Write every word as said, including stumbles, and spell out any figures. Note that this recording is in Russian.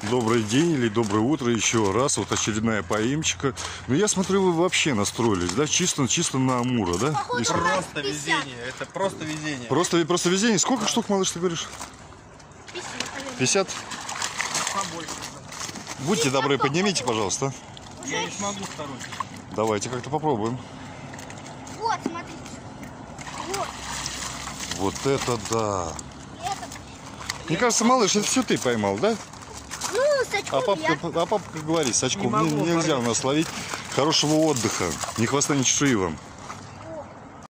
Добрый день или доброе утро еще раз. Вот очередная поимчика. Но я смотрю, вы вообще настроились, да? Чисто, чисто на Амура, да? Походу, Искать. просто везение. Это просто везение. Просто, просто везение. Сколько штук, малыш, ты говоришь? пятьдесят? Побольше. Будьте добры, поднимите, пожалуйста. Я не смогу второй. Давайте как-то попробуем. Вот, смотрите. Вот. Вот это да. Это. Мне кажется, малыш, это все ты поймал, да? Ну, с очком А папка, я. а папка говорит, с очком Не могу, нельзя у порвать. нас ловить. Хорошего отдыха. Ни хвоста, ни чешуи вам.